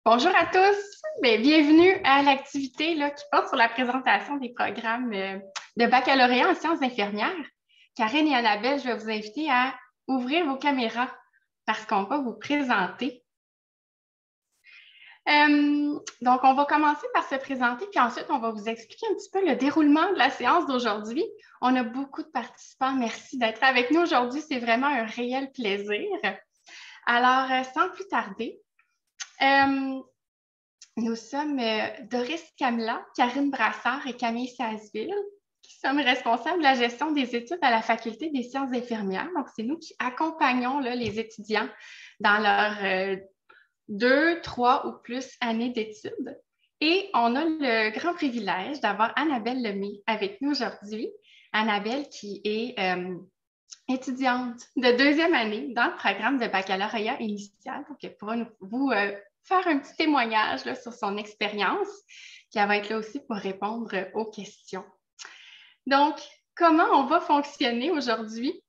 Bonjour à tous, bienvenue à l'activité qui porte sur la présentation des programmes de baccalauréat en sciences infirmières. Karine et Annabelle, je vais vous inviter à ouvrir vos caméras parce qu'on va vous présenter. Donc, on va commencer par se présenter, puis ensuite, on va vous expliquer un petit peu le déroulement de la séance d'aujourd'hui. On a beaucoup de participants. Merci d'être avec nous aujourd'hui. C'est vraiment un réel plaisir. Alors, sans plus tarder, nous sommes Doris Camela, Karine Brassard et Camille Sasseville, qui sommes responsables de la gestion des études à la Faculté des sciences infirmières. Donc, c'est nous qui accompagnons les étudiants dans leurs 2, 3 ou plus années d'études. Et on a le grand privilège d'avoir Annabelle Lemay avec nous aujourd'hui. Annabelle qui est étudiante de deuxième année dans le programme de baccalauréat initial. Donc, elle pourra vous faire un petit témoignage sur son expérience, puis elle va être là aussi pour répondre aux questions. Donc, comment on va fonctionner aujourd'hui?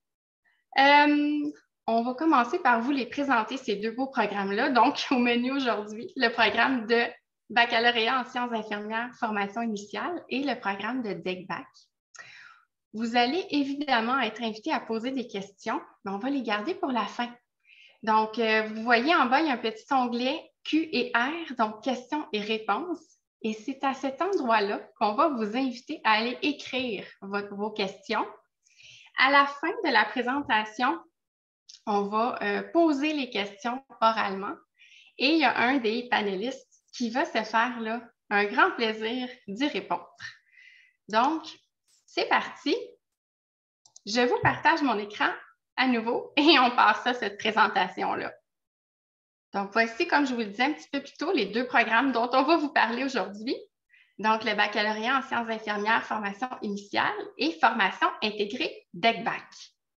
On va commencer par vous les présenter, ces deux beaux programmes-là. Donc, au menu aujourd'hui, le programme de baccalauréat en sciences infirmières, formation initiale et le programme de DECBac. Vous allez évidemment être invité à poser des questions, mais on va les garder pour la fin. Donc, vous voyez en bas, il y a un petit onglet Q et R, donc questions et réponses. Et c'est à cet endroit-là qu'on va vous inviter à aller écrire vos questions. À la fin de la présentation, on va poser les questions oralement et il y a un des panélistes qui va se faire un grand plaisir d'y répondre. Donc, c'est parti. Je vous partage mon écran à nouveau et on passe à cette présentation-là. Donc, voici, comme je vous le disais un petit peu plus tôt, les deux programmes dont on va vous parler aujourd'hui. Donc, le baccalauréat en sciences infirmières, formation initiale et formation intégrée DECBac.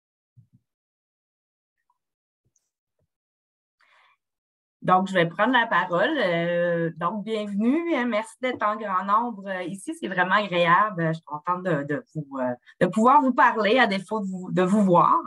Donc, je vais prendre la parole. Donc, bienvenue. Merci d'être en grand nombre ici. C'est vraiment agréable. Je suis contente de pouvoir vous parler à défaut de vous voir.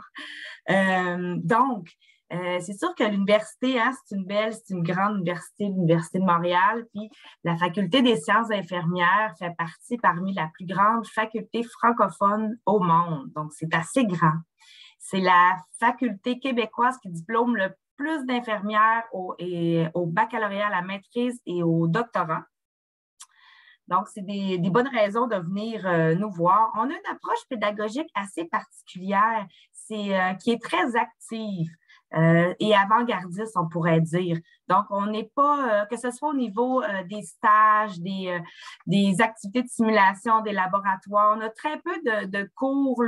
C'est sûr que l'université, c'est une grande université, l'Université de Montréal. Puis, la Faculté des sciences infirmières fait partie parmi la plus grande faculté francophone au monde. Donc, c'est assez grand. C'est la faculté québécoise qui diplôme le plus d'infirmières au baccalauréat, à la maîtrise et au doctorat. Donc, c'est des bonnes raisons de venir nous voir. On a une approche pédagogique assez particulière, qui est très active et avant-gardiste, on pourrait dire. Donc, on n'est pas, que ce soit au niveau des stages, des activités de simulation, des laboratoires, on a très peu de cours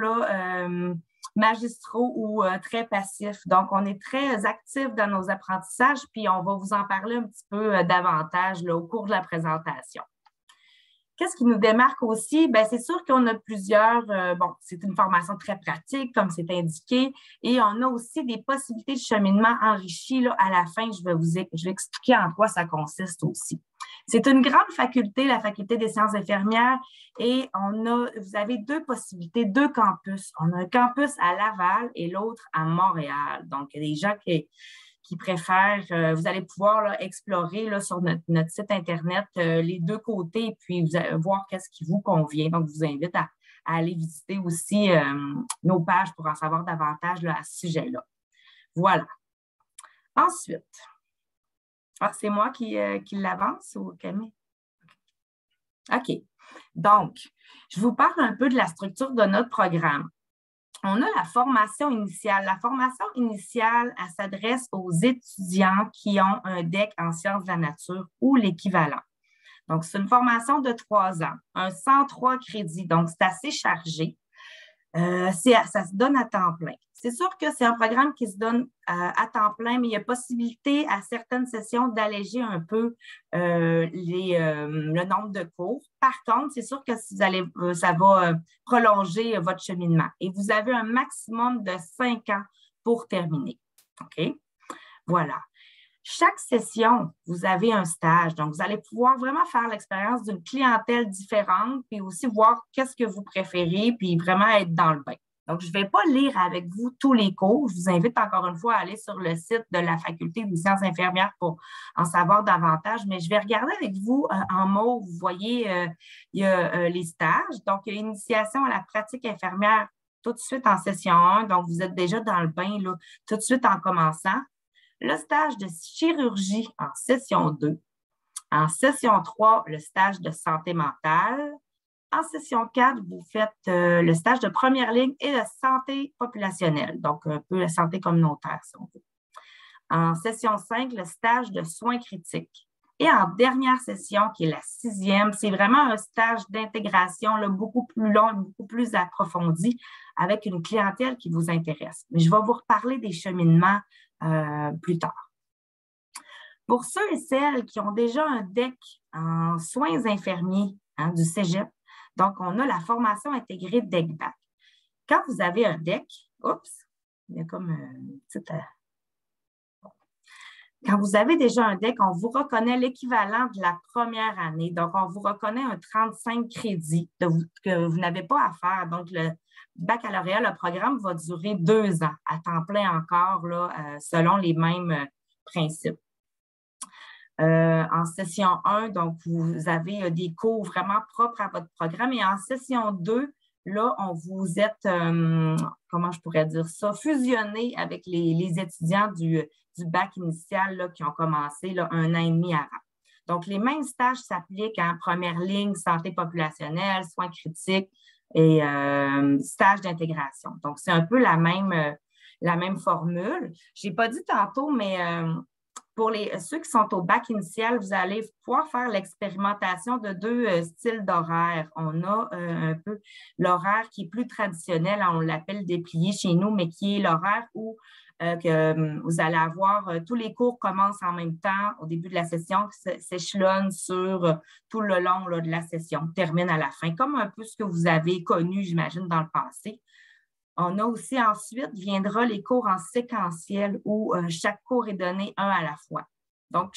magistraux ou très passifs. Donc, on est très actifs dans nos apprentissages, puis on va vous en parler un petit peu davantage au cours de la présentation. Qu'est-ce qui nous démarque aussi? Bien, c'est sûr qu'on a plusieurs, c'est une formation très pratique, comme c'est indiqué, et on a aussi des possibilités de cheminement enrichies. À la fin, je vais expliquer en quoi ça consiste aussi. C'est une grande faculté, la Faculté des sciences infirmières, et vous avez deux possibilités, deux campus. On a un campus à Laval et l'autre à Montréal. Donc, il y a des gens qui préfèrent, vous allez pouvoir explorer sur notre site Internet les deux côtés et puis vous allez voir qu'est-ce qui vous convient. Donc, je vous invite à aller visiter aussi nos pages pour en savoir davantage à ce sujet-là. Voilà. Ensuite, c'est moi qui l'avance ou Camille? OK. Donc, je vous parle un peu de la structure de notre programme. On a la formation initiale. La formation initiale, elle s'adresse aux étudiants qui ont un DEC en sciences de la nature ou l'équivalent. Donc, c'est une formation de 3 ans, un 103 crédits, donc c'est assez chargé. Ça se donne à temps plein. C'est sûr que c'est un programme qui se donne à temps plein, mais il y a possibilité à certaines sessions d'alléger un peu le nombre de cours. Par contre, c'est sûr que ça va prolonger votre cheminement. Et vous avez un maximum de 5 ans pour terminer. OK? Voilà. Chaque session, vous avez un stage. Donc, vous allez pouvoir vraiment faire l'expérience d'une clientèle différente, puis aussi voir qu'est-ce que vous préférez, puis vraiment être dans le bain. Donc, je ne vais pas lire avec vous tous les cours. Je vous invite encore une fois à aller sur le site de la Faculté des sciences infirmières pour en savoir davantage, mais je vais regarder avec vous en mauve. Vous voyez, il y a les stages. Donc, il y a initiation à la pratique infirmière tout de suite en session 1. Donc, vous êtes déjà dans le bain là, tout de suite en commençant. Le stage de chirurgie en session 2. En session 3, le stage de santé mentale. En session 4, vous faites le stage de première ligne et de santé populationnelle, donc un peu la santé communautaire, si on veut. En session 5, le stage de soins critiques. Et en dernière session, qui est la 6e, c'est vraiment un stage d'intégration là, beaucoup plus long, beaucoup plus approfondi, avec une clientèle qui vous intéresse. Mais je vais vous reparler des cheminements plus tard. Pour ceux et celles qui ont déjà un DEC en soins infirmiers du cégep, donc on a la formation intégrée DEC-BAC. Quand vous avez un DEC, il y a comme une petite... Quand vous avez déjà un DEC, on vous reconnaît l'équivalent de la première année. Donc, on vous reconnaît un 35 crédits que vous n'avez pas à faire. Donc, le baccalauréat, le programme va durer 2 ans, à temps plein encore, là, selon les mêmes principes. En session 1, donc, vous avez des cours vraiment propres à votre programme. Et en session 2, là, on vous êtes, comment je pourrais dire ça, fusionné avec les étudiants du bac initial là, qui ont commencé là, 1 an et demi avant. Donc, les mêmes stages s'appliquent en première ligne, santé populationnelle, soins critiques et stage d'intégration. Donc, c'est un peu la même formule. Je n'ai pas dit tantôt, mais pour ceux qui sont au bac initial, vous allez pouvoir faire l'expérimentation de 2 styles d'horaire. On a un peu l'horaire qui est plus traditionnel, on l'appelle déplié chez nous, mais qui est l'horaire où vous allez avoir, tous les cours commencent en même temps au début de la session, s'échelonnent sur tout le long là, de la session, termine à la fin, comme un peu ce que vous avez connu, j'imagine, dans le passé. On a aussi ensuite, viendra les cours en séquentiel où chaque cours est donné un à la fois. Donc,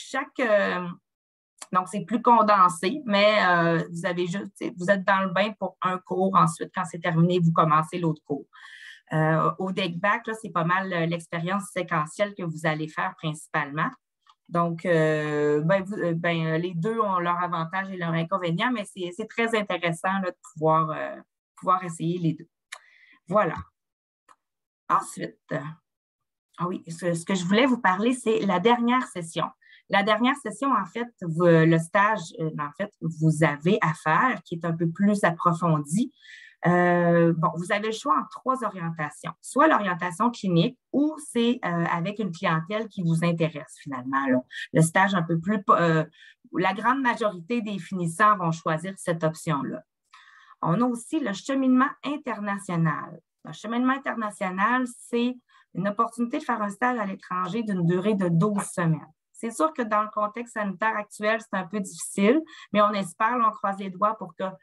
donc c'est plus condensé, mais vous êtes dans le bain pour un cours. Ensuite, quand c'est terminé, vous commencez l'autre cours. Au DEC-BAC, c'est pas mal l'expérience séquentielle que vous allez faire principalement. Donc, les deux ont leur avantage et leur inconvénient, mais c'est très intéressant là, de pouvoir essayer les deux. Voilà. Ensuite, ce que je voulais vous parler, c'est la dernière session. La dernière session, en fait, le stage, vous avez à faire, qui est un peu plus approfondi. Vous avez le choix en 3 orientations. Soit l'orientation clinique ou c'est avec une clientèle qui vous intéresse finalement. Là. Le stage un peu plus... la grande majorité des finissants vont choisir cette option-là. On a aussi le cheminement international. Le cheminement international, c'est une opportunité de faire un stage à l'étranger d'une durée de 12 semaines. C'est sûr que dans le contexte sanitaire actuel, c'est un peu difficile, mais on espère, on croise les doigts pour que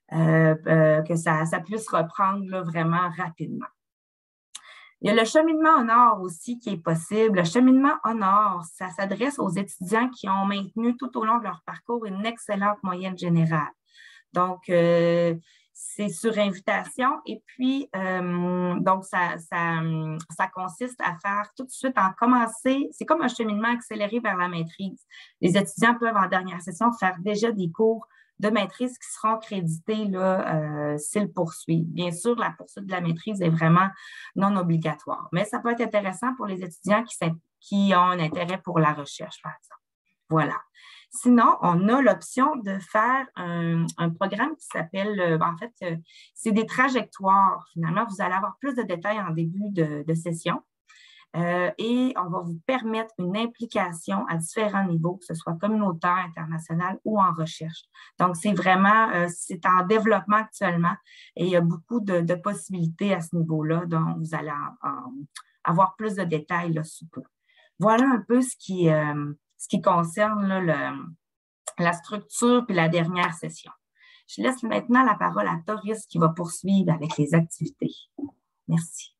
ça puisse reprendre là, vraiment rapidement. Il y a le cheminement au nord aussi qui est possible. Le cheminement au nord, ça s'adresse aux étudiants qui ont maintenu tout au long de leur parcours une excellente moyenne générale. Donc, c'est sur invitation et puis, donc, ça consiste à faire tout de suite c'est comme un cheminement accéléré vers la maîtrise. Les étudiants peuvent, en dernière session, faire déjà des cours de maîtrise qui seront crédités là, s'ils poursuivent. Bien sûr, la poursuite de la maîtrise est vraiment non obligatoire, mais ça peut être intéressant pour les étudiants qui ont un intérêt pour la recherche, par exemple. Voilà. Sinon, on a l'option de faire un programme qui s'appelle, c'est des trajectoires. Finalement, vous allez avoir plus de détails en début de session et on va vous permettre une implication à différents niveaux, que ce soit communautaire, international ou en recherche. Donc, c'est vraiment, c'est en développement actuellement et il y a beaucoup de possibilités à ce niveau-là, donc vous allez avoir plus de détails là, sous peu. Voilà un peu ce qui concerne là, la structure puis la dernière session. Je laisse maintenant la parole à Doris qui va poursuivre avec les activités. Merci.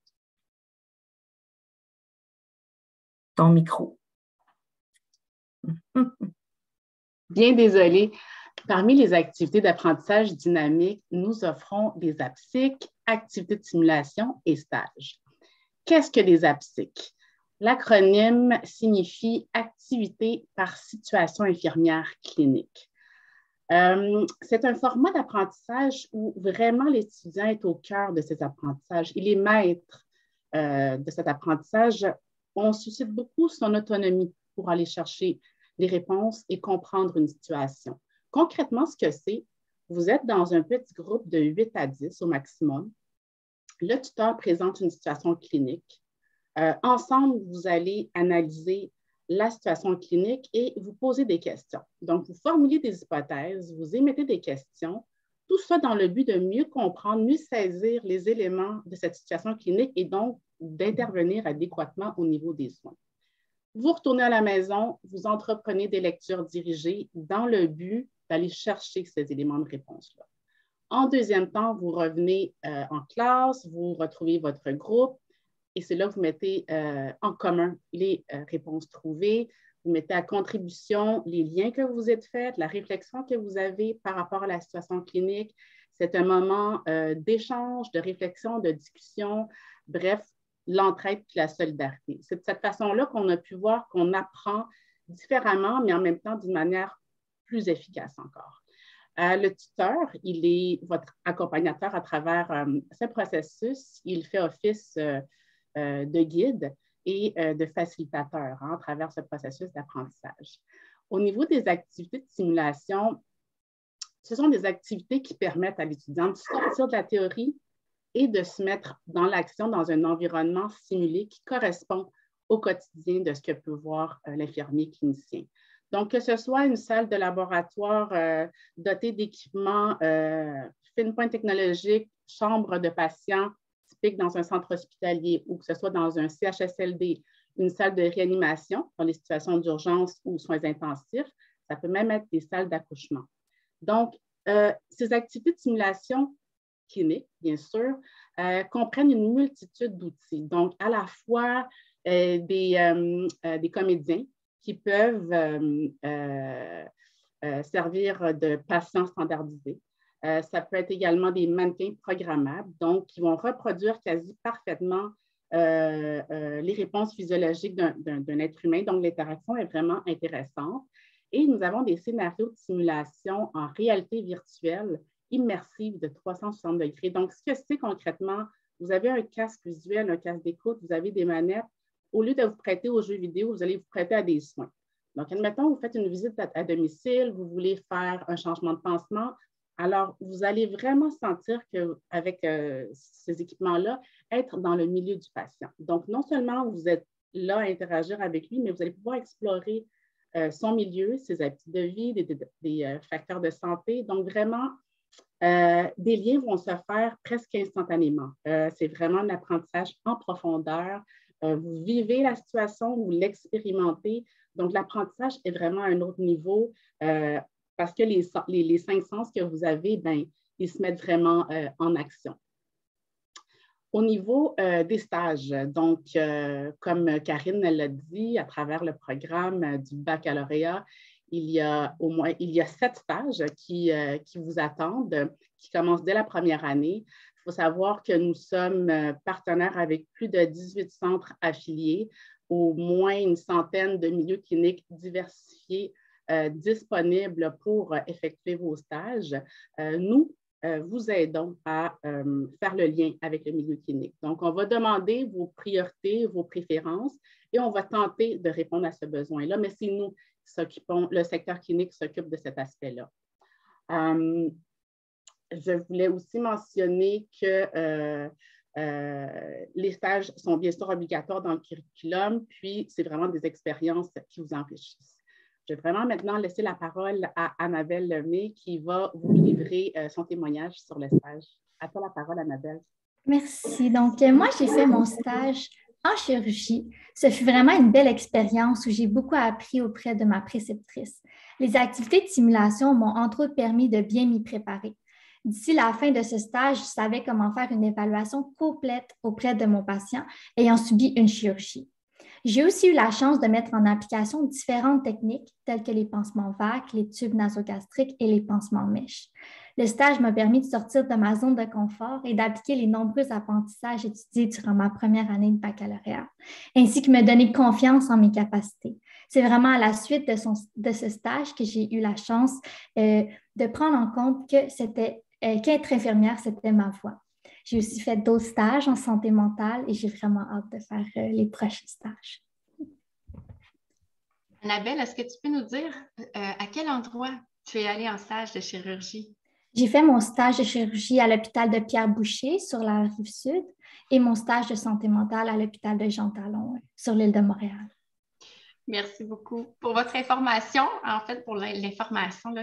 Ton micro. Bien désolée. Parmi les activités d'apprentissage dynamique, nous offrons des APSIC, activités de simulation et stages. Qu'est-ce que des APSIC? L'acronyme signifie Activité par situation infirmière clinique. C'est un format d'apprentissage où vraiment l'étudiant est au cœur de ses apprentissages. Il est maître de cet apprentissage. On suscite beaucoup son autonomie pour aller chercher les réponses et comprendre une situation. Concrètement, ce que c'est, vous êtes dans un petit groupe de 8 à 10 au maximum. Le tuteur présente une situation clinique. Ensemble, vous allez analyser la situation clinique et vous poser des questions. Donc, vous formulez des hypothèses, vous émettez des questions, tout ça dans le but de mieux comprendre, mieux saisir les éléments de cette situation clinique et donc d'intervenir adéquatement au niveau des soins. Vous retournez à la maison, vous entreprenez des lectures dirigées dans le but d'aller chercher ces éléments de réponse-là. En deuxième temps, vous revenez en classe, vous retrouvez votre groupe et c'est là que vous mettez en commun les réponses trouvées, vous mettez à contribution les liens que vous êtes faits, la réflexion que vous avez par rapport à la situation clinique. C'est un moment d'échange, de réflexion, de discussion, bref, l'entraide et la solidarité. C'est de cette façon-là qu'on a pu voir qu'on apprend différemment, mais en même temps d'une manière plus efficace encore. Le tuteur, il est votre accompagnateur à travers ce processus. Il fait office de guide et de facilitateur à travers ce processus d'apprentissage. Au niveau des activités de simulation, ce sont des activités qui permettent à l'étudiant de sortir de la théorie et de se mettre dans l'action dans un environnement simulé qui correspond au quotidien de ce que peut voir l'infirmier clinicien. Donc, que ce soit une salle de laboratoire dotée d'équipements, fine pointe technologique, chambre de patients typique dans un centre hospitalier ou que ce soit dans un CHSLD, une salle de réanimation dans les situations d'urgence ou soins intensifs, ça peut même être des salles d'accouchement. Donc, ces activités de simulation clinique, bien sûr, comprennent une multitude d'outils. Donc, à la fois des comédiens qui peuvent servir de patients standardisés. Ça peut être également des mannequins programmables, donc qui vont reproduire quasi parfaitement les réponses physiologiques d'un être humain. Donc, l'interaction est vraiment intéressante. Et nous avons des scénarios de simulation en réalité virtuelle immersive de 360 degrés. Donc, ce que c'est concrètement, vous avez un casque visuel, un casque d'écoute, vous avez des manettes. Au lieu de vous prêter aux jeux vidéo, vous allez vous prêter à des soins. Donc, admettons, vous faites une visite à domicile, vous voulez faire un changement de pansement. Alors, vous allez vraiment sentir qu'avec ces équipements-là, être dans le milieu du patient. Donc, non seulement vous êtes là à interagir avec lui, mais vous allez pouvoir explorer son milieu, ses habitudes de vie, des facteurs de santé. Donc, vraiment, des liens vont se faire presque instantanément. C'est vraiment un apprentissage en profondeur. Vous vivez la situation, vous l'expérimentez. Donc, l'apprentissage est vraiment à un autre niveau parce que les 5 sens que vous avez, ben, ils se mettent vraiment en action. Au niveau des stages, donc, comme Karine l'a dit, à travers le programme du baccalauréat, il y a 7 stages qui vous attendent, qui commencent dès la première année. Il faut savoir que nous sommes partenaires avec plus de 18 centres affiliés, au moins une centaine de milieux cliniques diversifiés disponibles pour effectuer vos stages. Nous vous aidons à faire le lien avec le milieu clinique. Donc, on va demander vos priorités, vos préférences et on va tenter de répondre à ce besoin-là, mais c'est nous qui s'occupons, le secteur clinique s'occupe de cet aspect-là. Je voulais aussi mentionner que les stages sont bien sûr obligatoires dans le curriculum, puis c'est vraiment des expériences qui vous enrichissent. Je vais vraiment maintenant laisser la parole à Annabelle Lemay qui va vous livrer son témoignage sur le stage. À toi la parole, Annabelle. Merci. Donc, moi, j'ai fait mon stage en chirurgie. Ce fut vraiment une belle expérience où j'ai beaucoup appris auprès de ma préceptrice. Les activités de simulation m'ont entre autres permis de bien m'y préparer. D'ici la fin de ce stage, je savais comment faire une évaluation complète auprès de mon patient ayant subi une chirurgie. J'ai aussi eu la chance de mettre en application différentes techniques telles que les pansements vaques, les tubes nasogastriques et les pansements mèches. Le stage m'a permis de sortir de ma zone de confort et d'appliquer les nombreux apprentissages étudiés durant ma première année de baccalauréat, ainsi que me donner confiance en mes capacités. C'est vraiment à la suite de ce stage que j'ai eu la chance de prendre en compte qu'être infirmière, c'était ma voie. J'ai aussi fait d'autres stages en santé mentale et j'ai vraiment hâte de faire les prochains stages. Annabelle, est-ce que tu peux nous dire à quel endroit tu es allée en stage de chirurgie? J'ai fait mon stage de chirurgie à l'hôpital de Pierre-Boucher sur la Rive-Sud et mon stage de santé mentale à l'hôpital de Jean Talon sur l'île de Montréal. Merci beaucoup pour votre information. En fait, pour l'information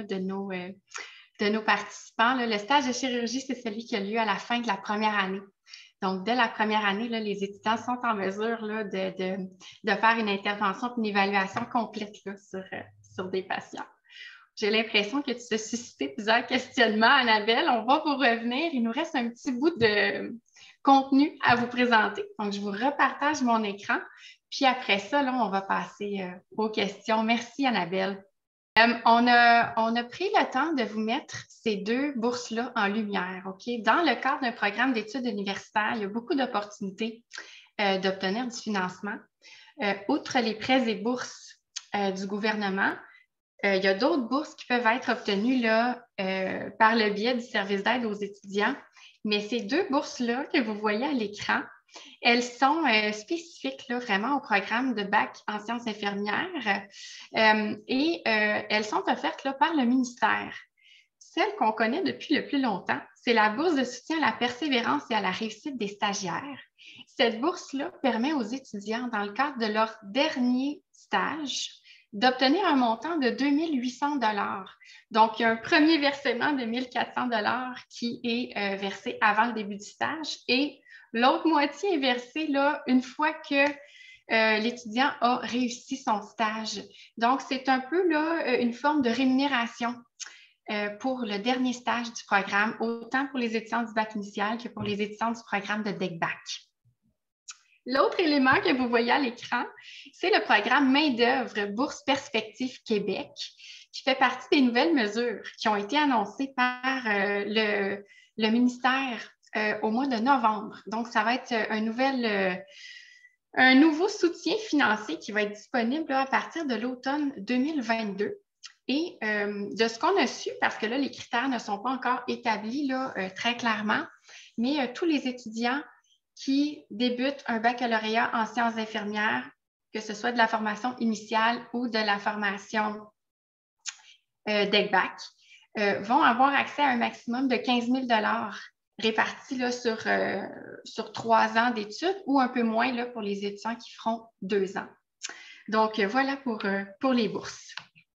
de nos participants, là, le stage de chirurgie, c'est celui qui a lieu à la fin de la première année. Donc, dès la première année, là, les étudiants sont en mesure là, de faire une intervention et une évaluation complète là, sur des patients. J'ai l'impression que tu as suscité plusieurs questionnements, Annabelle. On va vous revenir. Il nous reste un petit bout de contenu à vous présenter. Donc, je vous repartage mon écran. Puis après ça, là, on va passer aux questions. Merci, Annabelle. On a pris le temps de vous mettre ces deux bourses-là en lumière. OK? Dans le cadre d'un programme d'études universitaires, il y a beaucoup d'opportunités d'obtenir du financement. Outre les prêts et bourses du gouvernement, il y a d'autres bourses qui peuvent être obtenues là, par le biais du service d'aide aux étudiants. Mais ces deux bourses-là que vous voyez à l'écran, elles sont spécifiques là, vraiment au programme de bac en sciences infirmières et elles sont offertes là, par le ministère. Celle qu'on connaît depuis le plus longtemps, c'est la bourse de soutien à la persévérance et à la réussite des stagiaires. Cette bourse-là permet aux étudiants, dans le cadre de leur dernier stage, d'obtenir un montant de 2 800 $. Donc, il y a un premier versement de 1 400 $ qui est versé avant le début du stage et l'autre moitié est versée là, une fois que l'étudiant a réussi son stage. Donc, c'est un peu là, une forme de rémunération pour le dernier stage du programme, autant pour les étudiants du bac initial que pour les étudiants du programme de DEC-Bac. L'autre élément que vous voyez à l'écran, c'est le programme Main-d'œuvre Bourse Perspective Québec, qui fait partie des nouvelles mesures qui ont été annoncées par le ministère au mois de novembre. Donc, ça va être un nouveau soutien financier qui va être disponible là, à partir de l'automne 2022. Et de ce qu'on a su, parce que là, les critères ne sont pas encore établis là, très clairement, mais tous les étudiants qui débutent un baccalauréat en sciences infirmières, que ce soit de la formation initiale ou de la formation DEC-Bac, vont avoir accès à un maximum de 15 000 $ répartis là, sur 3 ans d'études ou un peu moins là, pour les étudiants qui feront 2 ans. Donc, voilà pour les bourses.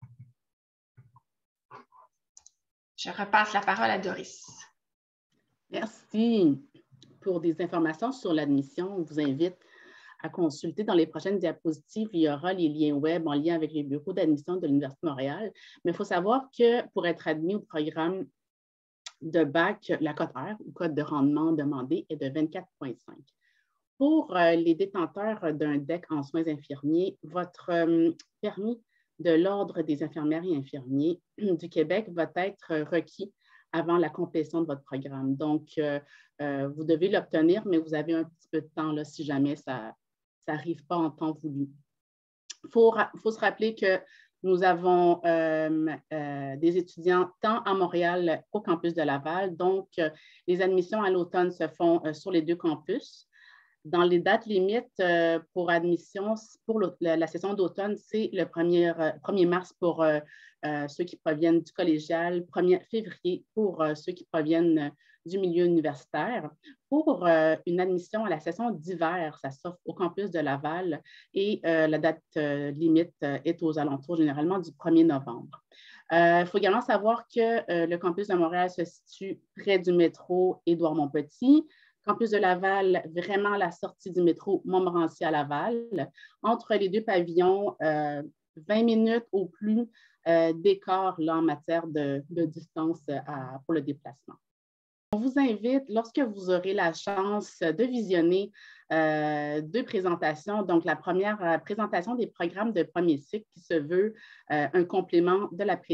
Je repasse la parole à Doris. Merci. Pour des informations sur l'admission, on vous invite à consulter dans les prochaines diapositives. Il y aura les liens web en lien avec les bureaux d'admission de l'Université de Montréal. Mais il faut savoir que pour être admis au programme de bac, la cote R ou cote de rendement demandée est de 24,5. Pour les détenteurs d'un DEC en soins infirmiers, votre permis de l'Ordre des infirmières et infirmiers du Québec va être requis avant la complétion de votre programme. Donc, vous devez l'obtenir, mais vous avez un petit peu de temps là, si jamais ça n'arrive pas en temps voulu. Il faut se rappeler que nous avons des étudiants tant à Montréal qu'au campus de Laval. Donc, les admissions à l'automne se font sur les deux campus. Dans les dates limites pour admission, pour la session d'automne, c'est le 1er mars pour ceux qui proviennent du collégial, 1er février pour ceux qui proviennent du milieu universitaire. Pour une admission à la session d'hiver, ça s'offre au campus de Laval et la date limite est aux alentours généralement du 1er novembre. Il faut également savoir que le campus de Montréal se situe près du métro Édouard-Montpetit. Campus de Laval, vraiment à la sortie du métro Montmorency à Laval. Entre les deux pavillons, 20 minutes au plus d'écart en matière de distance pour le déplacement. On vous invite, lorsque vous aurez la chance de visionner deux présentations, donc la première présentation des programmes de premier cycle qui se veut un complément de la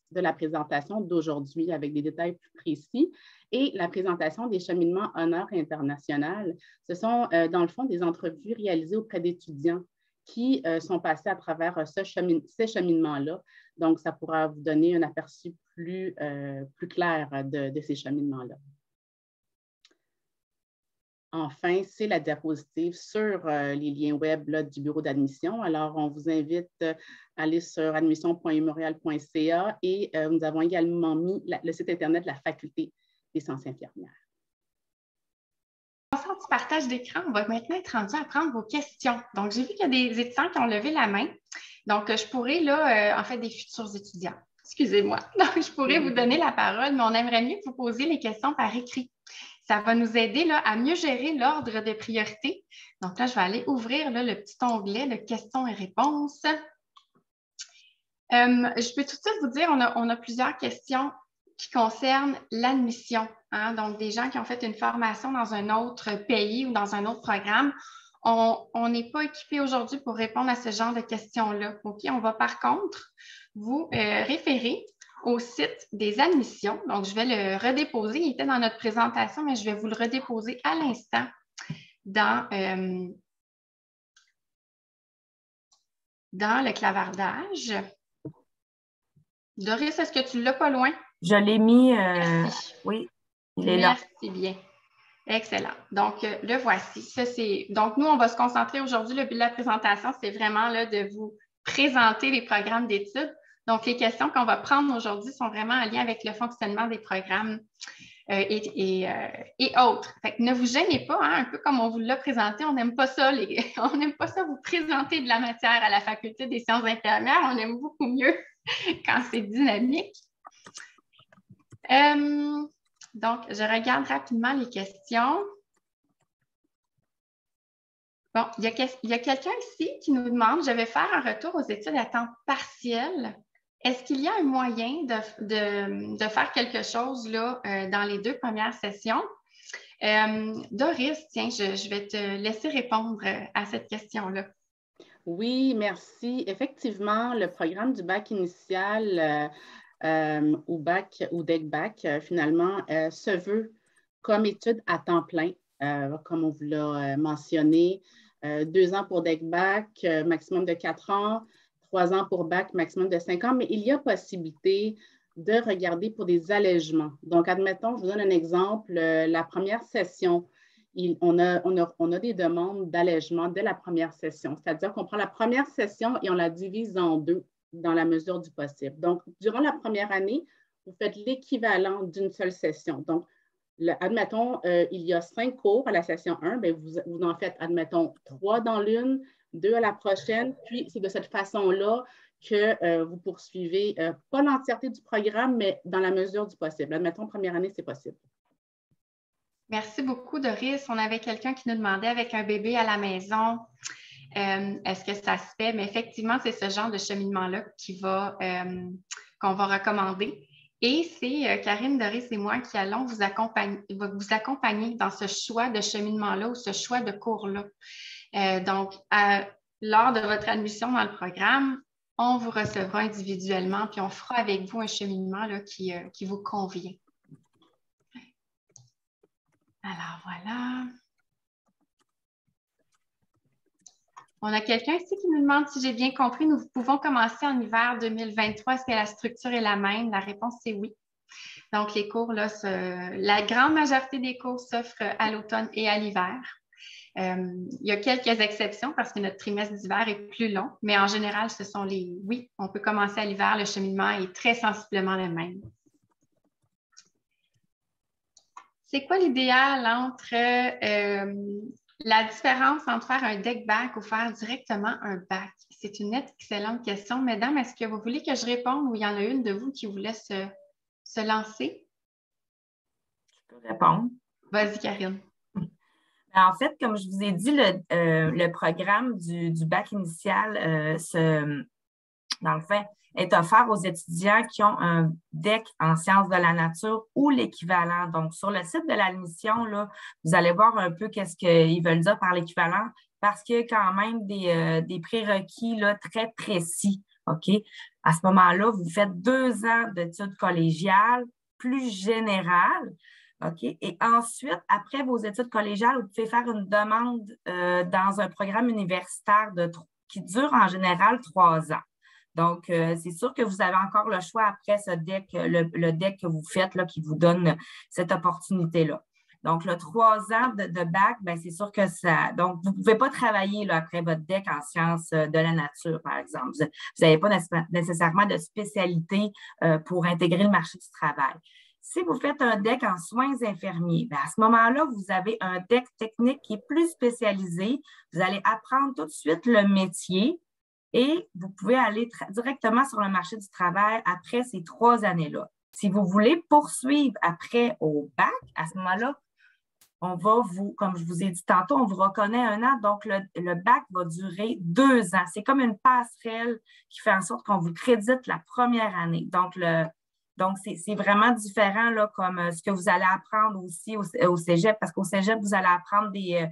de la présentation d'aujourd'hui avec des détails plus précis et la présentation des cheminements honneurs international. Ce sont, dans le fond, des entrevues réalisées auprès d'étudiants qui sont passés à travers ces cheminements-là. Donc, ça pourra vous donner un aperçu plus clair de ces cheminements-là. Enfin, c'est la diapositive sur les liens web là, du bureau d'admission. Alors, on vous invite à aller sur admission.umontréal.ca et nous avons également mis le site Internet de la Faculté des sciences infirmières. En faisant du partage d'écran, on va maintenant être rendu à prendre vos questions. Donc, j'ai vu qu'il y a des étudiants qui ont levé la main. Donc, je pourrais, là, en fait, des futurs étudiants. Excusez-moi. Donc, je pourrais vous donner la parole, mais on aimerait mieux que vous posiez les questions par écrit. Ça va nous aider là, à mieux gérer l'ordre de priorité. Donc là, je vais aller ouvrir là, le petit onglet de questions et réponses. Je peux tout de suite vous dire, on a plusieurs questions qui concernent l'admission. Hein? Donc, des gens qui ont fait une formation dans un autre pays ou dans un autre programme. On n'est pas équipé aujourd'hui pour répondre à ce genre de questions-là. OK? On va par contre vous référer au site des admissions. Donc, je vais le redéposer. Il était dans notre présentation, mais je vais vous le redéposer à l'instant dans le clavardage. Doris, est-ce que tu ne l'as pas loin? Je l'ai mis, oui, il est là. Merci bien. Excellent. Donc, le voici. Donc, nous, on va se concentrer aujourd'hui. Le but de la présentation, c'est vraiment là, de vous présenter les programmes d'études. Donc, les questions qu'on va prendre aujourd'hui sont vraiment en lien avec le fonctionnement des programmes et autres. Fait que ne vous gênez pas, hein, un peu comme on vous l'a présenté. On n'aime pas ça, on n'aime pas ça vous présenter de la matière à la Faculté des sciences infirmières. On aime beaucoup mieux quand c'est dynamique. Donc, je regarde rapidement les questions. Bon, il y a quelqu'un ici qui nous demande, je vais faire un retour aux études à temps partiel. Est-ce qu'il y a un moyen de faire quelque chose là, dans les 2 premières sessions? Doris, tiens, je vais te laisser répondre à cette question-là. Oui, merci. Effectivement, le programme du bac initial ou bac ou DEC-bac, finalement, se veut comme étude à temps plein, comme on vous l'a mentionné. 2 ans pour DEC-bac, maximum de 4 ans. 3 ans pour bac, maximum de 5 ans, mais il y a possibilité de regarder pour des allègements. Donc, admettons, je vous donne un exemple, la première session, on a des demandes d'allègement dès la première session, c'est-à-dire qu'on prend la première session et on la divise en 2 dans la mesure du possible. Donc, durant la première année, vous faites l'équivalent d'une seule session. Donc, admettons, il y a 5 cours à la session 1, bien, vous en faites, admettons, 3 dans l'une, 2 à la prochaine, puis c'est de cette façon-là que vous poursuivez, pas l'entièreté du programme, mais dans la mesure du possible. Admettons, première année, c'est possible. Merci beaucoup, Doris. On avait quelqu'un qui nous demandait avec un bébé à la maison, est-ce que ça se fait? Mais effectivement, c'est ce genre de cheminement-là qu'on va recommander. Et c'est Karine, Doris et moi qui allons vous accompagner dans ce choix de cheminement-là ou ce choix de cours-là. Donc, lors de votre admission dans le programme, on vous recevra individuellement, puis on fera avec vous un cheminement là, qui vous convient. Alors, voilà. On a quelqu'un ici qui nous demande si j'ai bien compris, nous pouvons commencer en hiver 2023. Est-ce que la structure est la même? La réponse, c'est oui. Donc, les cours, là, la grande majorité des cours s'offrent à l'automne et à l'hiver. Il y a quelques exceptions parce que notre trimestre d'hiver est plus long, mais en général, oui, on peut commencer à l'hiver, le cheminement est très sensiblement le même. C'est quoi l'idéal entre la différence entre faire un DEC-bac ou faire directement un bac? C'est une excellente question. Mesdames, est-ce que vous voulez que je réponde ou il y en a une de vous qui voulait se lancer? Je peux répondre. Vas-y, Karine. En fait, comme je vous ai dit, le programme du bac initial, dans le fait, est offert aux étudiants qui ont un DEC en sciences de la nature ou l'équivalent. Donc, sur le site de l'admission, là, vous allez voir un peu qu'est-ce qu'ils veulent dire par l'équivalent parce qu'il y a quand même des prérequis là, très précis. OK? À ce moment-là, vous faites 2 ans d'études collégiales plus générales. OK? Et ensuite, après vos études collégiales, vous pouvez faire une demande dans un programme universitaire qui dure en général 3 ans. Donc, c'est sûr que vous avez encore le choix après ce DEC, le DEC que vous faites là, qui vous donne cette opportunité-là. Donc, le 3 ans de bac, bien, c'est sûr que ça. Donc, vous ne pouvez pas travailler là, après votre DEC en sciences de la nature, par exemple. Vous n'avez pas nécessairement de spécialité pour intégrer le marché du travail. Si vous faites un DEC en soins infirmiers, bien, à ce moment-là, vous avez un DEC technique qui est plus spécialisé. Vous allez apprendre tout de suite le métier et vous pouvez aller directement sur le marché du travail après ces 3 années-là. Si vous voulez poursuivre après au bac, à ce moment-là, on va comme je vous ai dit tantôt, on vous reconnaît 1 an, donc le bac va durer 2 ans. C'est comme une passerelle qui fait en sorte qu'on vous crédite la première année. Donc, c'est vraiment différent là, comme ce que vous allez apprendre aussi au cégep, parce qu'au cégep, vous allez apprendre des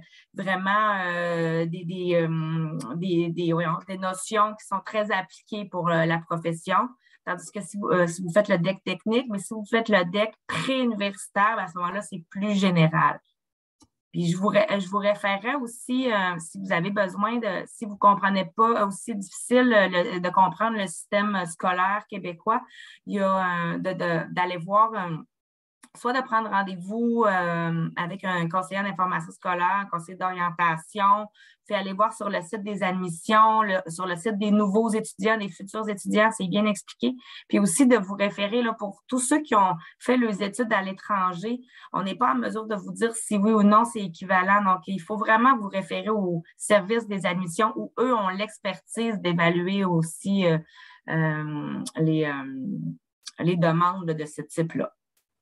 notions qui sont très appliquées pour la profession. Tandis que si vous faites le DEC technique, mais si vous faites le DEC pré-universitaire, à ce moment-là, c'est plus général. Puis je vous référerai aussi, si vous avez besoin si vous ne comprenez pas, aussi difficile de comprendre le système scolaire québécois, il y a d'aller voir, soit de prendre rendez-vous avec un conseiller en information scolaire, un conseiller d'orientation, puis aller voir sur le site des admissions, sur le site des nouveaux étudiants, des futurs étudiants, c'est bien expliqué. Puis aussi de vous référer là, pour tous ceux qui ont fait leurs études à l'étranger. On n'est pas en mesure de vous dire si oui ou non c'est équivalent. Donc, il faut vraiment vous référer au service des admissions où eux ont l'expertise d'évaluer aussi les demandes de ce type-là.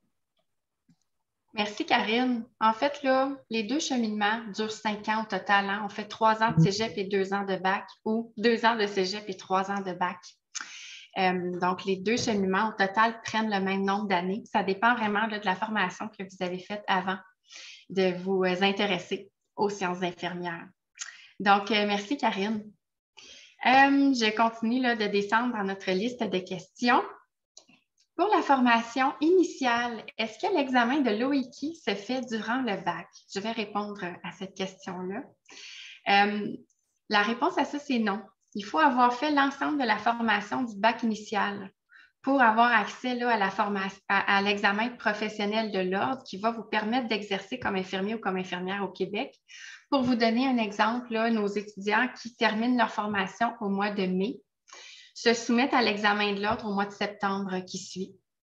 Merci, Karine. En fait, là, les 2 cheminements durent 5 ans au total. Hein? On fait 3 ans de cégep et 2 ans de bac ou 2 ans de cégep et 3 ans de bac. Donc, les 2 cheminements au total prennent le même nombre d'années. Ça dépend vraiment là, de la formation que vous avez faite avant de vous intéresser aux sciences infirmières. Donc, merci, Karine. Je continue là, de descendre dans notre liste de questions. Pour la formation initiale, est-ce que l'examen de l'OIQ se fait durant le bac? Je vais répondre à cette question-là. La réponse à ça, c'est non. Il faut avoir fait l'ensemble de la formation du bac initial pour avoir accès là, à l'examen professionnel de l'ordre qui va vous permettre d'exercer comme infirmier ou comme infirmière au Québec. Pour vous donner un exemple, là, nos étudiants qui terminent leur formation au mois de mai se soumettent à l'examen de l'ordre au mois de septembre qui suit.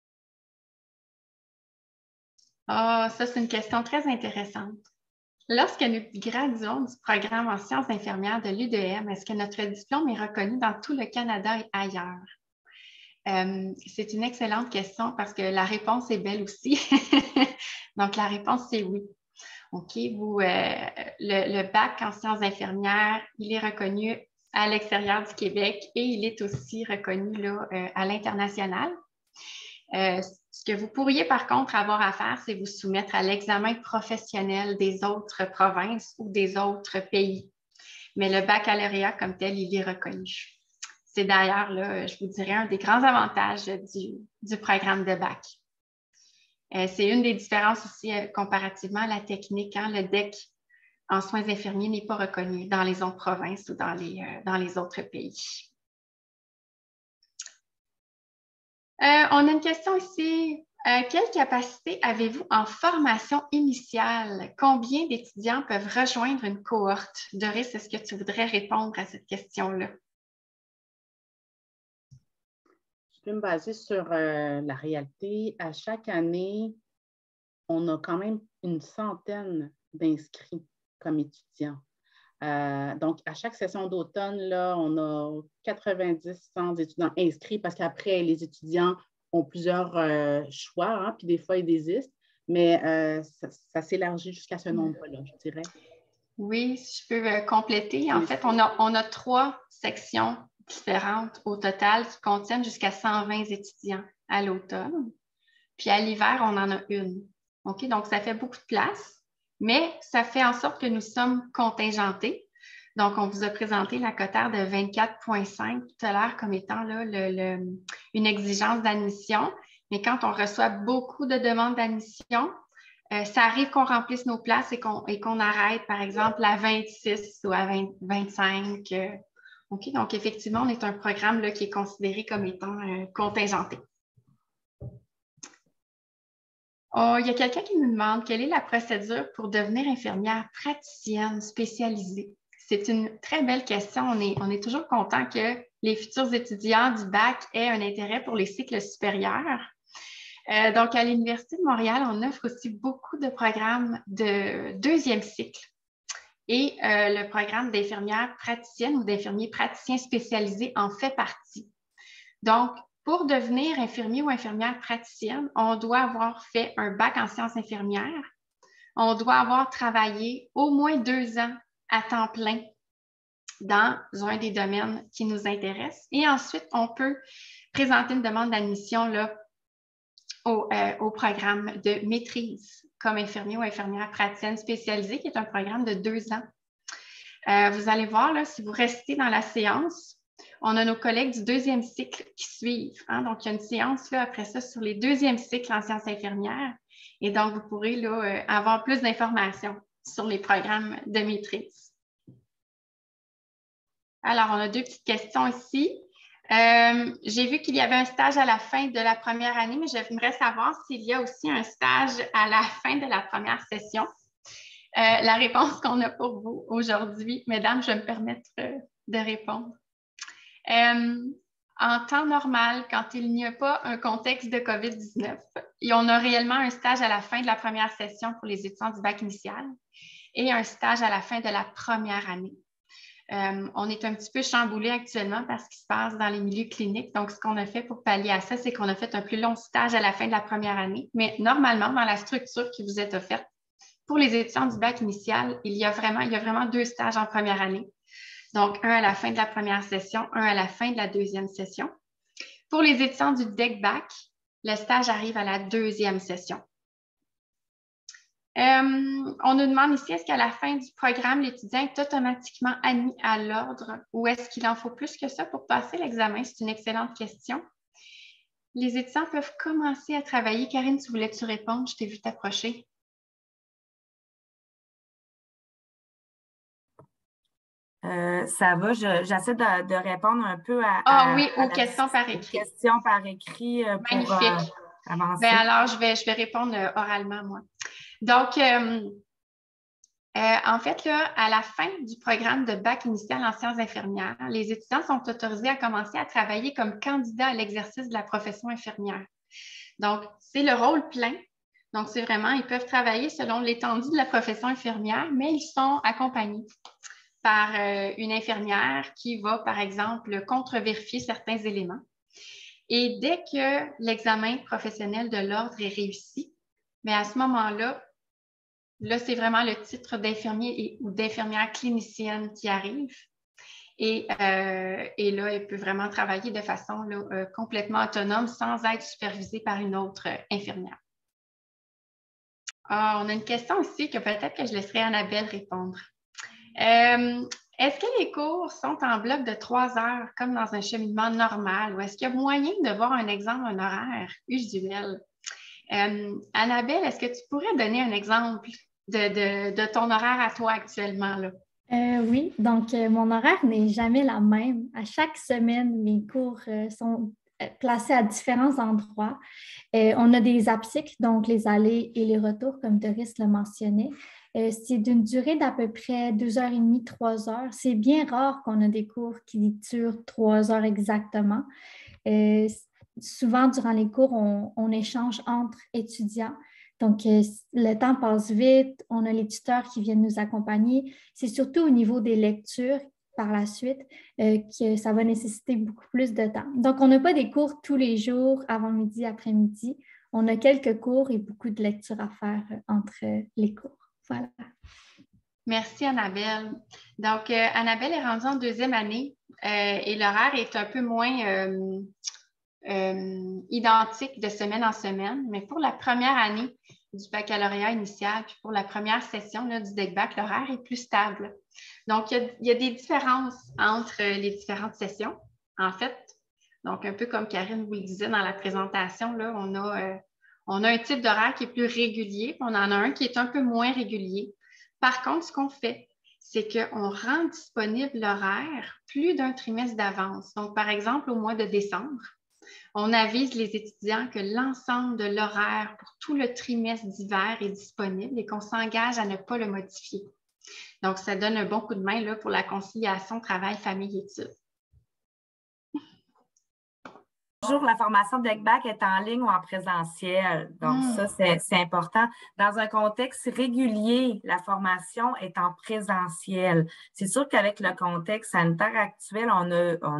Ah, ça, c'est une question très intéressante. Lorsque nous graduons du programme en sciences infirmières de l'UDM, est-ce que notre diplôme est reconnu dans tout le Canada et ailleurs? C'est une excellente question parce que la réponse est belle aussi. Donc, la réponse, c'est oui. OK, le bac en sciences infirmières, il est reconnu à l'extérieur du Québec et il est aussi reconnu là, à l'international. Ce que vous pourriez par contre avoir à faire, c'est vous soumettre à l'examen professionnel des autres provinces ou des autres pays. Mais le baccalauréat comme tel, il est reconnu. C'est d'ailleurs, là, je vous dirais, un des grands avantages du programme de bac. C'est une des différences aussi comparativement à la technique. Hein? Le DEC en soins infirmiers n'est pas reconnu dans les autres provinces ou dans les autres pays. On a une question ici. Quelle capacité avez-vous en formation initiale? Combien d'étudiants peuvent rejoindre une cohorte? Doris, est-ce que tu voudrais répondre à cette question-là? Je peux me baser sur la réalité. À chaque année, on a quand même une centaine d'inscrits comme étudiants. Donc, à chaque session d'automne, là, on a 90-100 étudiants inscrits parce qu'après, les étudiants ont plusieurs choix, hein, puis des fois, ils désistent, mais ça s'élargit jusqu'à ce nombre-là, je dirais. Oui, si je peux compléter. En fait, on a 3 sections différentes au total qui contiennent jusqu'à 120 étudiants à l'automne. Puis à l'hiver, on en a une. OK? Donc, ça fait beaucoup de place, mais ça fait en sorte que nous sommes contingentés. Donc, on vous a présenté la cotère de 24,5 tout à l'heure comme étant là, une exigence d'admission. Mais quand on reçoit beaucoup de demandes d'admission, ça arrive qu'on remplisse nos places et qu'on arrête, par exemple, à 26 ou à 25. OK, donc effectivement, on est un programme là, qui est considéré comme étant contingenté. Oh, il y a quelqu'un qui nous demande quelle est la procédure pour devenir infirmière praticienne spécialisée. C'est une très belle question. On est toujours content que les futurs étudiants du bac aient un intérêt pour les cycles supérieurs. Donc, à l'Université de Montréal, on offre aussi beaucoup de programmes de deuxième cycle. Et le programme d'infirmière praticienne ou d'infirmier praticien spécialisé en fait partie. Donc, pour devenir infirmier ou infirmière praticienne, on doit avoir fait un bac en sciences infirmières. On doit avoir travaillé au moins 2 ans à temps plein dans un des domaines qui nous intéressent. Et ensuite, on peut présenter une demande d'admission là, au programme de maîtrise comme infirmier ou infirmière praticienne spécialisée, qui est un programme de 2 ans. Vous allez voir, là, si vous restez dans la séance, on a nos collègues du deuxième cycle qui suivent. Hein? Donc, il y a une séance là, après ça sur les deuxièmes cycles en sciences infirmières. Et donc, vous pourrez là, avoir plus d'informations sur les programmes de maîtrise. Alors, on a 2 petites questions ici. J'ai vu qu'il y avait un stage à la fin de la première année, mais j'aimerais savoir s'il y a aussi un stage à la fin de la première session. La réponse qu'on a pour vous aujourd'hui, mesdames, je vais me permettre de répondre. En temps normal, quand il n'y a pas un contexte de COVID-19, on a réellement un stage à la fin de la première session pour les étudiants du bac initial et un stage à la fin de la première année. On est un petit peu chamboulé actuellement par ce qui se passe dans les milieux cliniques. Donc, ce qu'on a fait pour pallier à ça, c'est qu'on a fait un plus long stage à la fin de la première année. Mais normalement, dans la structure qui vous est offerte, pour les étudiants du bac initial, il y a vraiment 2 stages en première année. Donc, un à la fin de la première session, un à la fin de la deuxième session. Pour les étudiants du DEC-BAC, le stage arrive à la 2e session. On nous demande ici, est-ce qu'à la fin du programme, l'étudiant est automatiquement admis à l'ordre ou est-ce qu'il en faut plus que ça pour passer l'examen? C'est une excellente question. Les étudiants peuvent commencer à travailler. Karine, tu voulais-tu répondre? Je t'ai vu t'approcher. Ça va, j'essaie de répondre un peu à oui, aux questions par écrit. Questions par écrit pour avancer. Bien, alors, je vais répondre oralement, moi. Donc, en fait, là, à la fin du programme de bac initial en sciences infirmières, les étudiants sont autorisés à commencer à travailler comme candidats à l'exercice de la profession infirmière. Donc, c'est le rôle plein. Donc, c'est vraiment, ils peuvent travailler selon l'étendue de la profession infirmière, mais ils sont accompagnés par une infirmière qui va, par exemple, contre-vérifier certains éléments. Et dès que l'examen professionnel de l'ordre est réussi, bien à ce moment-là, c'est vraiment le titre d'infirmier ou d'infirmière clinicienne qui arrive. Et là, elle peut vraiment travailler de façon là, complètement autonome sans être supervisée par une autre infirmière. On a une question aussi que peut-être que je laisserai Annabelle répondre. Est-ce que les cours sont en bloc de 3 heures comme dans un cheminement normal ou est-ce qu'il y a moyen de voir un exemple, un horaire usuel? Annabelle, est-ce que tu pourrais donner un exemple de ton horaire à toi actuellement, là? Oui, donc mon horaire n'est jamais la même. À chaque semaine, mes cours sont placés à différents endroits. On a des APSIC, donc les allées et les retours, comme Doris le mentionnait. C'est d'une durée d'à peu près 2h30, 3 heures. C'est bien rare qu'on a des cours qui durent 3 heures exactement. Souvent, durant les cours, on échange entre étudiants. Donc, le temps passe vite. On a les tuteurs qui viennent nous accompagner. C'est surtout au niveau des lectures par la suite que ça va nécessiter beaucoup plus de temps. Donc, on n'a pas des cours tous les jours, avant-midi, après-midi. On a quelques cours et beaucoup de lectures à faire entre les cours. Voilà. Merci, Annabelle. Donc, Annabelle est rendue en 2e année et l'horaire est un peu moins identique de semaine en semaine. Mais pour la première année du baccalauréat initial, puis pour la première session là, du DEC-BAC, l'horaire est plus stable. Donc, il y a des différences entre les différentes sessions, en fait. Donc, un peu comme Karine vous le disait dans la présentation, là, on a un type d'horaire qui est plus régulier, puis on en a un qui est un peu moins régulier. Par contre, ce qu'on fait, c'est qu'on rend disponible l'horaire plus d'un trimestre d'avance. Donc, par exemple, au mois de décembre, on avise les étudiants que l'ensemble de l'horaire pour tout le trimestre d'hiver est disponible et qu'on s'engage à ne pas le modifier. Donc, ça donne un bon coup de main là, pour la conciliation travail-famille-études. Toujours, la formation d'ECBAC est en ligne ou en présentiel. Donc, ça, c'est important. Dans un contexte régulier, la formation est en présentiel. C'est sûr qu'avec le contexte sanitaire actuel, on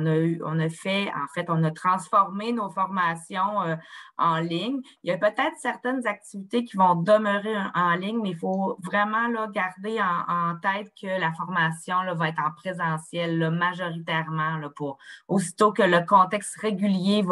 a transformé nos formations en ligne. Il y a peut-être certaines activités qui vont demeurer en ligne, mais il faut vraiment là, garder en tête que la formation là, va être en présentiel là, majoritairement là, aussitôt que le contexte régulier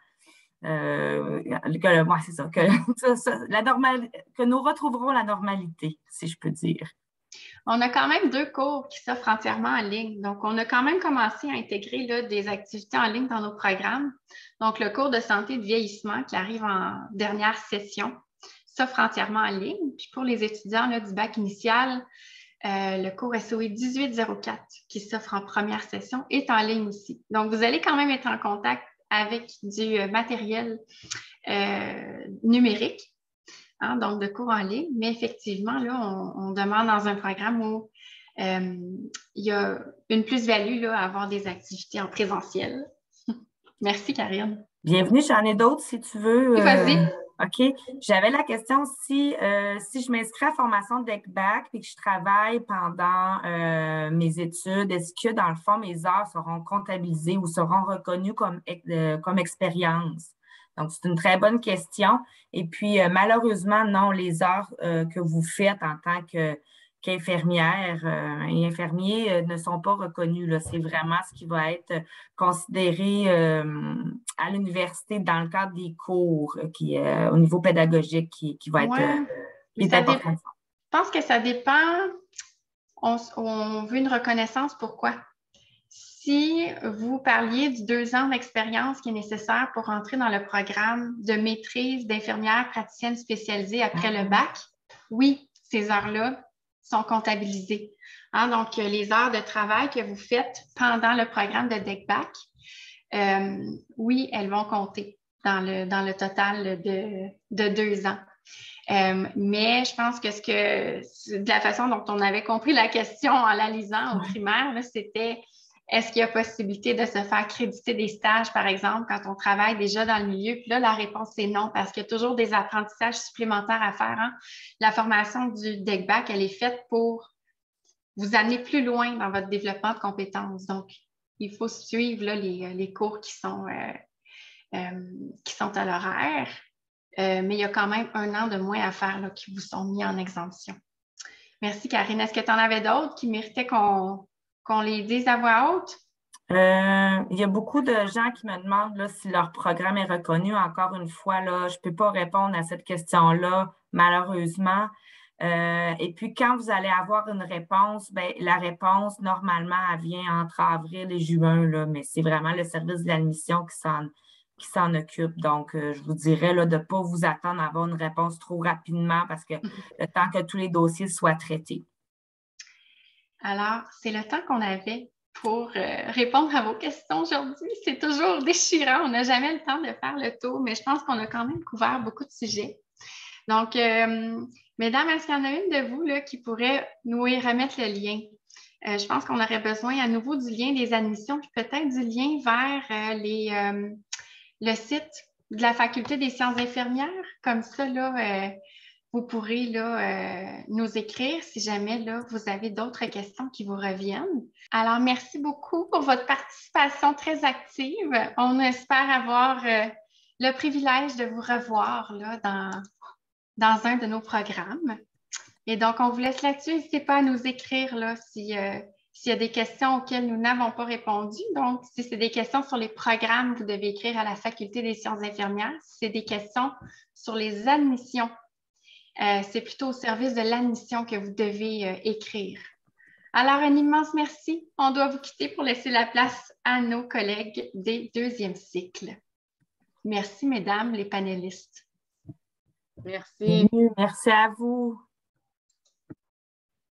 que nous retrouverons la normalité, si je peux dire. On a quand même 2 cours qui s'offrent entièrement en ligne. Donc, on a quand même commencé à intégrer là, des activités en ligne dans nos programmes. Donc, le cours de santé de vieillissement qui arrive en dernière session s'offre entièrement en ligne. Puis pour les étudiants là, du bac initial, le cours SOE 1804 qui s'offre en première session est en ligne aussi. Donc, vous allez quand même être en contact avec du matériel numérique, hein, donc de cours en ligne, mais effectivement, là, on demande dans un programme où il y a une plus-value là, à avoir des activités en présentiel. Merci, Karine. Bienvenue, j'en ai d'autres si tu veux. Vas-y. OK. J'avais la question si je m'inscris à la formation d'ECBAC et que je travaille pendant mes études, est-ce que, dans le fond, mes heures seront comptabilisées ou seront reconnues comme expérience? Donc, c'est une très bonne question. Et puis, malheureusement, non, les heures que vous faites en tant qu'infirmières et infirmiers ne sont pas reconnus. Là. C'est vraiment ce qui va être considéré à l'université dans le cadre des cours au niveau pédagogique qui va être important. Je pense que ça dépend. On veut une reconnaissance. Pourquoi? Si vous parliez du 2 ans d'expérience qui est nécessaire pour entrer dans le programme de maîtrise d'infirmière praticienne spécialisée après le bac, oui, ces heures-là sont comptabilisées. Hein, donc, les heures de travail que vous faites pendant le programme de DECBAC, oui, elles vont compter dans le total de 2 ans. Mais je pense que de la façon dont on avait compris la question en la lisant au primaire, là, c'était est-ce qu'il y a possibilité de se faire créditer des stages, par exemple, quand on travaille déjà dans le milieu? Puis là, la réponse est non, parce qu'il y a toujours des apprentissages supplémentaires à faire. Hein? La formation du DECBAC, elle est faite pour vous amener plus loin dans votre développement de compétences. Donc, il faut suivre là, les cours qui sont à l'horaire. Mais il y a quand même 1 an de moins à faire là, qui vous sont mis en exemption. Merci, Karine. Est-ce que tu en avais d'autres qui méritaient qu'on les dise à voix haute? Il y a beaucoup de gens qui me demandent là, si leur programme est reconnu. Encore une fois, là, je ne peux pas répondre à cette question-là, malheureusement. Et puis, quand vous allez avoir une réponse, bien, la réponse, normalement, elle vient entre avril et juin, là, mais c'est vraiment le service de l'admission qui s'en occupe. Donc, je vous dirais là, de ne pas vous attendre à avoir une réponse trop rapidement parce que le temps que tous les dossiers soient traités. Alors, c'est le temps qu'on avait pour répondre à vos questions aujourd'hui. C'est toujours déchirant. On n'a jamais le temps de faire le tour, mais je pense qu'on a quand même couvert beaucoup de sujets. Donc, mesdames, est-ce qu'il y en a une de vous là, qui pourrait nous remettre le lien? Je pense qu'on aurait besoin à nouveau du lien des admissions, puis peut-être du lien vers le site de la Faculté des sciences infirmières. Comme ça, là, vous pourrez là, nous écrire si jamais là, vous avez d'autres questions qui vous reviennent. Alors, merci beaucoup pour votre participation très active. On espère avoir le privilège de vous revoir là, dans un de nos programmes. Et donc, on vous laisse là-dessus. N'hésitez pas à nous écrire là, s'il y a des questions auxquelles nous n'avons pas répondu. Donc, si c'est des questions sur les programmes, vous devez écrire à la Faculté des sciences infirmières. Si c'est des questions sur les admissions, c'est plutôt au service de l'admission que vous devez écrire. Alors, un immense merci. On doit vous quitter pour laisser la place à nos collègues des deuxièmes cycles. Merci, mesdames les panélistes. Merci. Merci à vous.